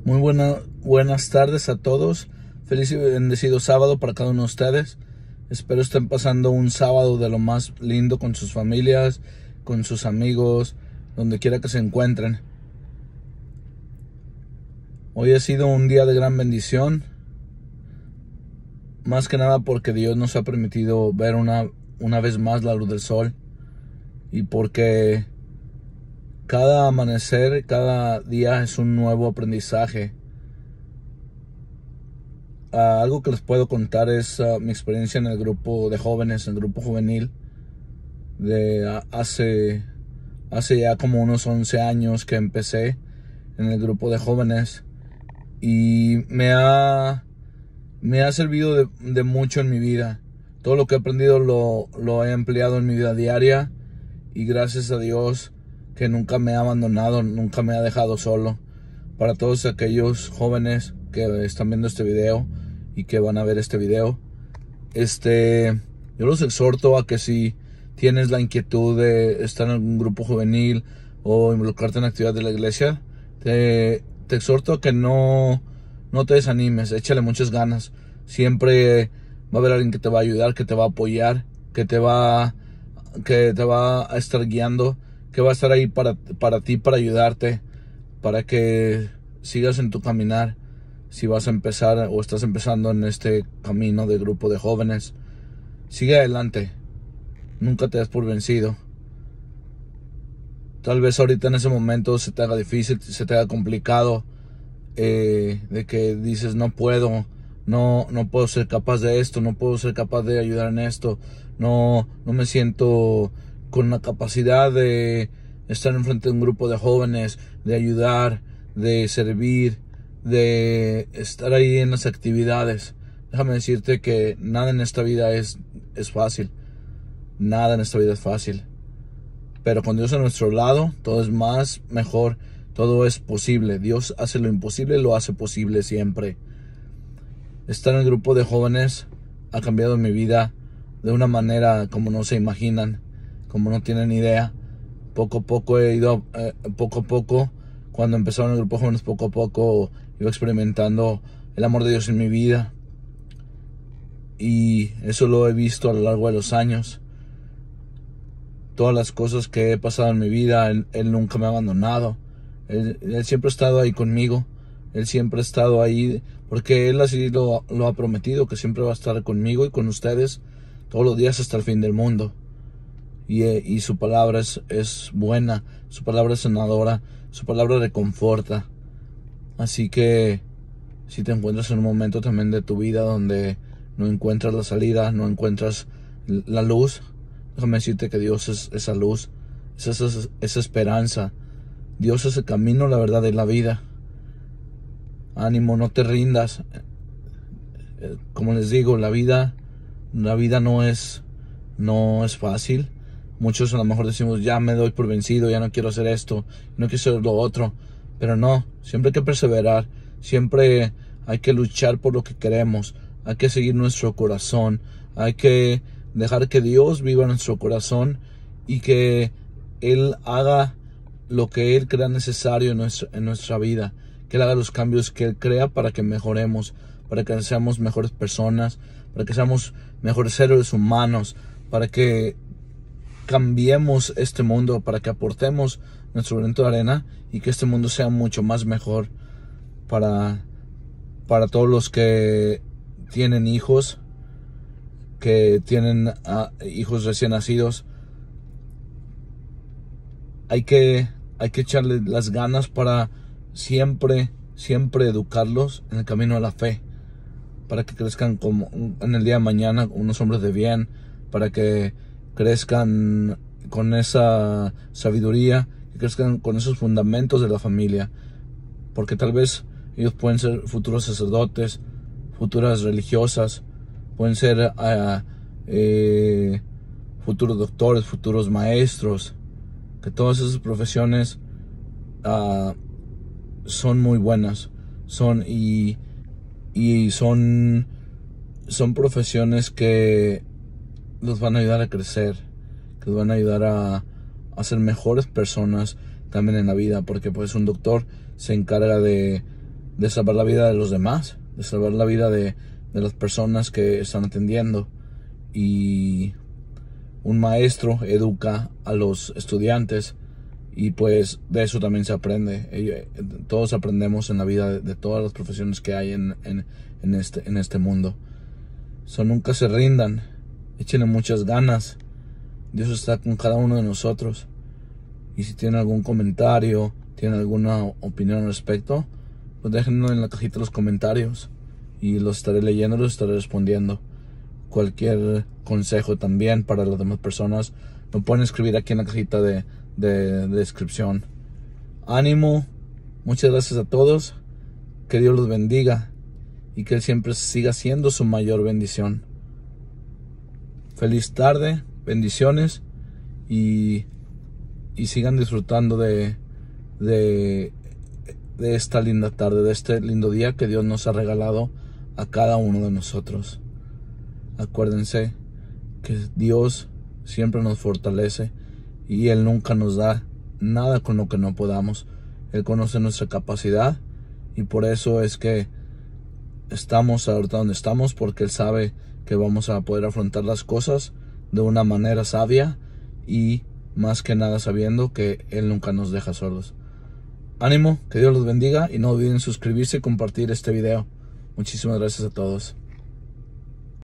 Muy buenas tardes a todos. Feliz y bendecido sábado para cada uno de ustedes. Espero estén pasando un sábado de lo más lindo con sus familias, con sus amigos, donde quiera que se encuentren. Hoy ha sido un día de gran bendición, más que nada porque Dios nos ha permitido ver una vez más la luz del sol, y porque cada amanecer, cada día es un nuevo aprendizaje. Algo que les puedo contar es mi experiencia en el grupo de jóvenes, en el grupo juvenil, de hace ya como unos 11 años que empecé en el grupo de jóvenes, y me ha servido de mucho en mi vida. Todo lo que he aprendido lo he empleado en mi vida diaria, y gracias a Dios que nunca me ha abandonado, nunca me ha dejado solo. Para todos aquellos jóvenes que están viendo este video y que van a ver este video, yo los exhorto a que si tienes la inquietud de estar en un grupo juvenil o involucrarte en actividades de la iglesia, te exhorto a que no te desanimes, échale muchas ganas. Siempre va a haber alguien que te va a ayudar, que te va a apoyar, que te va a estar guiando, que va a estar ahí para ti, para ayudarte, para que sigas en tu caminar. Si vas a empezar o estás empezando en este camino de grupo de jóvenes, sigue adelante, nunca te des por vencido. Tal vez ahorita en ese momento se te haga difícil, se te haga complicado, de que dices no puedo ser capaz de esto, no puedo ser capaz de ayudar en esto, no me siento con la capacidad de estar enfrente de un grupo de jóvenes, de ayudar, de servir, de estar ahí en las actividades. Déjame decirte que nada en esta vida es fácil. Nada en esta vida es fácil. Pero con Dios a nuestro lado, todo es mejor, todo es posible. Dios hace lo imposible, lo hace posible siempre. Estar en el grupo de jóvenes ha cambiado mi vida de una manera como no se imaginan, como no tienen idea. Poco a poco cuando empezaron el grupo de jóvenes, poco a poco iba experimentando el amor de Dios en mi vida, y eso lo he visto a lo largo de los años. Todas las cosas que he pasado en mi vida, Él nunca me ha abandonado. Él siempre ha estado ahí conmigo. Él siempre ha estado ahí porque Él así lo ha prometido, que siempre va a estar conmigo y con ustedes todos los días hasta el fin del mundo. Y su palabra es buena, su palabra es sanadora, su palabra reconforta. Así que si te encuentras en un momento también de tu vida donde no encuentras la salida, no encuentras la luz, déjame decirte que Dios es esa luz, es esa esperanza. Dios es el camino, la verdad y la vida. Ánimo, no te rindas. Como les digo, la vida no es fácil. Muchos a lo mejor decimos, ya me doy por vencido, ya no quiero hacer esto, no quiero hacer lo otro. Pero no, siempre hay que perseverar, siempre hay que luchar por lo que queremos, hay que seguir nuestro corazón, hay que dejar que Dios viva en nuestro corazón y que Él haga lo que Él crea necesario en nuestra vida, que Él haga los cambios que Él crea para que mejoremos, para que seamos mejores personas, para que seamos mejores seres humanos, para que cambiemos este mundo, para que aportemos nuestro granito de arena y que este mundo sea mucho más mejor para todos los que tienen hijos, que tienen hijos recién nacidos. Hay que echarle las ganas para siempre educarlos en el camino de la fe, para que crezcan como en el día de mañana unos hombres de bien, para que crezcan con esa sabiduría, que crezcan con esos fundamentos de la familia, porque tal vez ellos pueden ser futuros sacerdotes, futuras religiosas, pueden ser futuros doctores, futuros maestros, que todas esas profesiones son muy buenas, son profesiones que los van a ayudar a crecer, que los van a ayudar a ser mejores personas también en la vida, porque pues un doctor se encarga de de salvar la vida de los demás, de salvar la vida de las personas que están atendiendo. Y un maestro educa a los estudiantes, y pues de eso también se aprende. Todos aprendemos en la vida de todas las profesiones que hay en este mundo. Nunca se rindan, échenle muchas ganas. Dios está con cada uno de nosotros. Y si tienen algún comentario, tienen alguna opinión al respecto, pues déjenlo en la cajita de los comentarios y los estaré leyendo, los estaré respondiendo. Cualquier consejo también para las demás personas lo pueden escribir aquí en la cajita de descripción. Ánimo, muchas gracias a todos, que Dios los bendiga y que Él siempre siga siendo su mayor bendición. Feliz tarde, bendiciones, y sigan disfrutando de esta linda tarde, de este lindo día que Dios nos ha regalado a cada uno de nosotros. Acuérdense que Dios siempre nos fortalece y Él nunca nos da nada con lo que no podamos. Él conoce nuestra capacidad y por eso es que estamos ahorita donde estamos, porque Él sabe que vamos a poder afrontar las cosas de una manera sabia y más que nada sabiendo que Él nunca nos deja solos. Ánimo, que Dios los bendiga y no olviden suscribirse y compartir este video. Muchísimas gracias a todos.